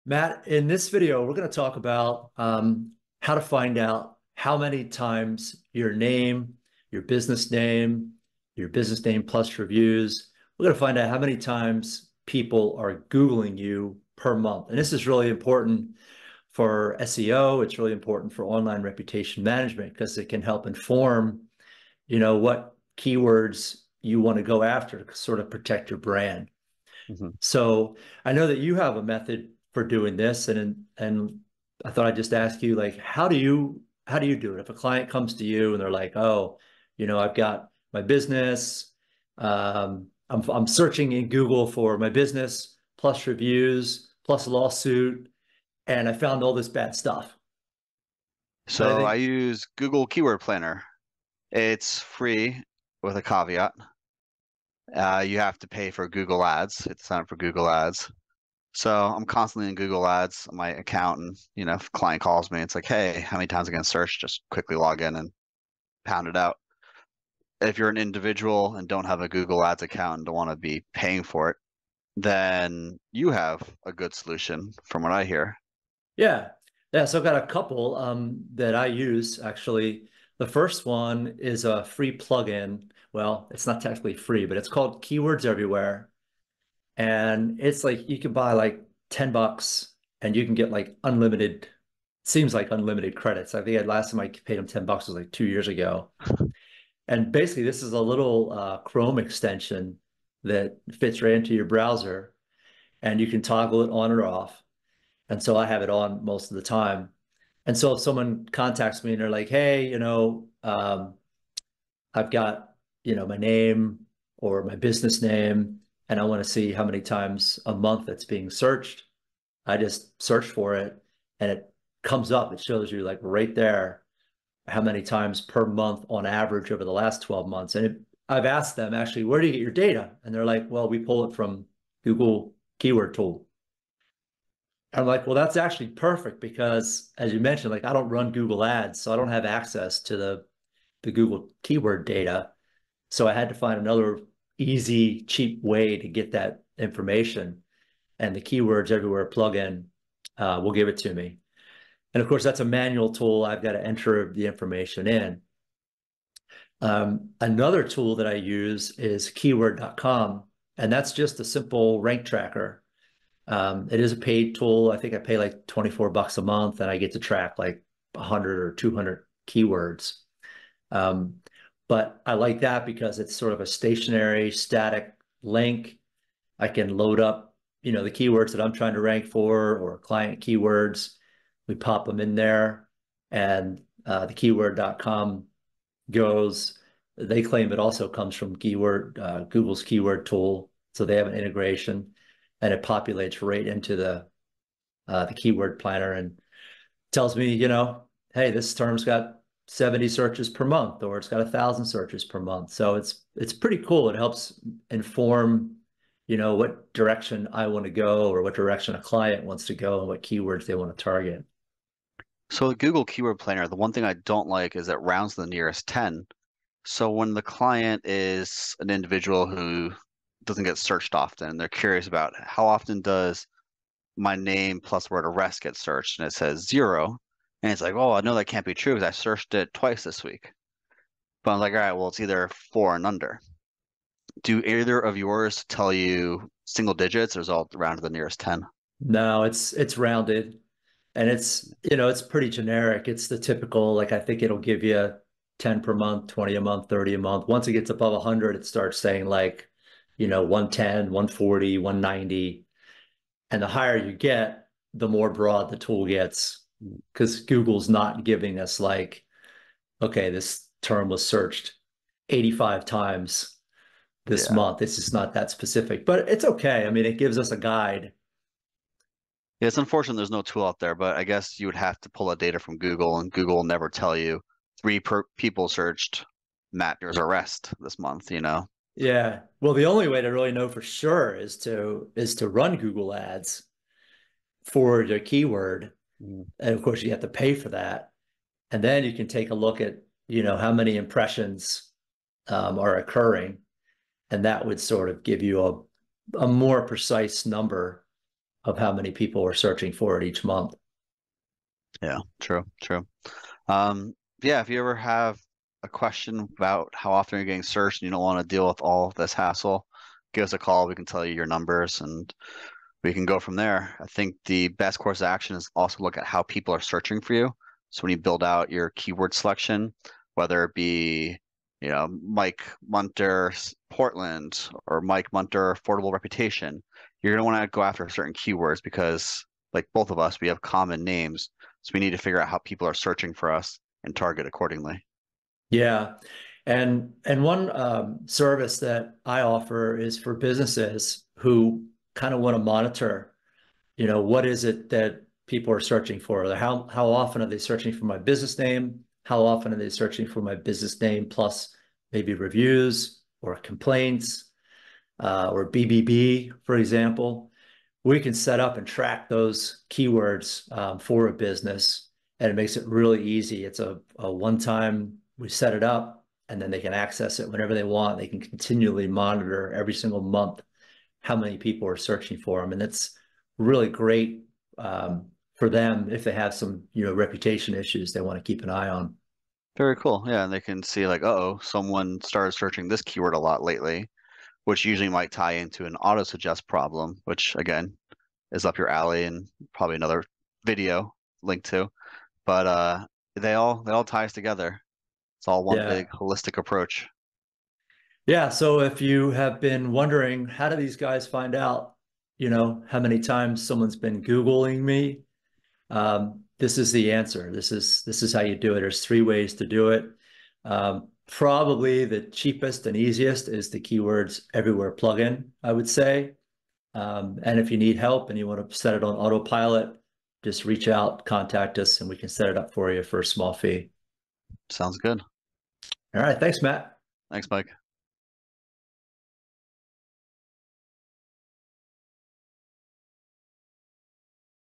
Matt, in this video, we're going to talk about how to find out how many times your business name plus reviews. We're going to find out how many times people are Googling you per month. And this is really important for SEO. It's really important for online reputation management because it can help inform, what keywords you want to go after to sort of protect your brand. Mhm. So I know that you have a method for doing this, and I thought I'd just ask you, like, how do you do it? If a client comes to you and they're like, oh, I've got my business, I'm searching in Google for my business plus reviews plus lawsuit, and I found all this bad stuff. I So I think, use Google Keyword Planner. It's free with a caveat. You have to pay for Google Ads. It's signed up for Google Ads. So I'm constantly in Google Ads on my account, and if a client calls me, it's like, hey, how many times am I going to search? Just quickly log in and pound it out. If you're an individual and don't have a Google Ads account and don't want to be paying for it, then you have a good solution, from what I hear. yeah, yeah. So I've got a couple that I use actually. The first one is a free plugin. Well, it's not technically free, but it's called Keywords Everywhere. And it's like you can buy like $10 and you can get like unlimited, seems like unlimited credits. I think last time I paid them $10 was like 2 years ago. And basically, this is a little Chrome extension that fits right into your browser and you can toggle it on or off. And so I have it on most of the time. And so if someone contacts me and they're like, hey, I've got, my name or my business name, and I want to see how many times a month it's being searched. I just search for it and it comes up. It shows you like right there how many times per month on average over the last 12 months. I've asked them actually, where do you get your data? And they're like, well, we pull it from Google Keyword Tool. I'm like, well, that's actually perfect because as you mentioned, like I don't run Google Ads, so I don't have access to the Google keyword data. So I had to find another easy, cheap way to get that information. And the Keywords Everywhere plugin will give it to me. And of course, that's a manual tool. I've got to enter the information in. Another tool that I use is keyword.com, and that's just a simple rank tracker. It is a paid tool. I think I pay like $24 a month and I get to track like 100 or 200 keywords. Um, but I like that because it's sort of a stationary, static link. I can load up, the keywords that I'm trying to rank for or client keywords. We pop them in there and the keyword.com goes. They claim it also comes from Google's keyword tool. So they have an integration and it populates right into the keyword planner and tells me, hey, this term's got 70 searches per month, or it's got 1,000 searches per month. So it's pretty cool. It helps inform, what direction I want to go or what direction a client wants to go and what keywords they want to target. So the Google Keyword Planner, the one thing I don't like is it rounds to the nearest 10. So when the client is an individual who doesn't get searched often, they're curious about how often does my name plus word arrest get searched, and it says 0. And it's like, oh, I know that can't be true because I searched it twice this week. But I'm like, all right, well, it's either 4 and under. Do either of yours tell you single digits or is it all around to the nearest 10? No, it's rounded and it's pretty generic. It's the typical, like I think it'll give you 10 per month, 20 a month, 30 a month. Once it gets above 100, it starts saying like, 110, 140, 190. And the higher you get, the more broad the tool gets because Google's not giving us like, okay, this term was searched 85 times this Yeah. month. It's just not that specific, but it's okay. I mean, it gives us a guide. Yeah, it's unfortunate there's no tool out there, but I guess you would have to pull that data from Google, and Google will never tell you people searched Matt Mears arrest this month. Yeah. Well, the only way to really know for sure is to run Google ads for your keyword. Mm. And of course, you have to pay for that. And then you can take a look at, how many impressions are occurring. And that would sort of give you a more precise number of how many people are searching for it each month. Yeah, true, true. Yeah, if you ever have a question about how often you're getting searched and you don't want to deal with all of this hassle, give us a call. We can tell you your numbers and we can go from there. I think the best course of action is also look at how people are searching for you. So when you build out your keyword selection, whether it be, Mike Munter Portland or Mike Munter affordable reputation, you're going to want to go after certain keywords because, like both of us, we have common names. So we need to figure out how people are searching for us and target accordingly. Yeah. And one service that I offer is for businesses who kind of want to monitor, what is it that people are searching for? How often are they searching for my business name? How often are they searching for my business name plus maybe reviews or complaints or BBB, for example? We can set up and track those keywords for a business, and it makes it really easy. It's a one-time, we set it up, and then they can access it whenever they want. They can continually monitor every single month how many people are searching for them. And it's really great for them if they have some, reputation issues they want to keep an eye on. Very cool. Yeah, and they can see like, uh-oh, someone started searching this keyword a lot lately, which usually might tie into an auto suggest problem, which again is up your alley and probably another video linked to. But they all ties together. It's all one Yeah. big holistic approach. Yeah. So if you have been wondering, how do these guys find out, how many times someone's been Googling me? This is the answer. This is how you do it. There's three ways to do it. Probably the cheapest and easiest is the keywords everywhere plugin, I would say. And if you need help and you want to set it on autopilot, just reach out, contact us, and we can set it up for you for a small fee. Sounds good. All right. Thanks, Matt. Thanks, Mike.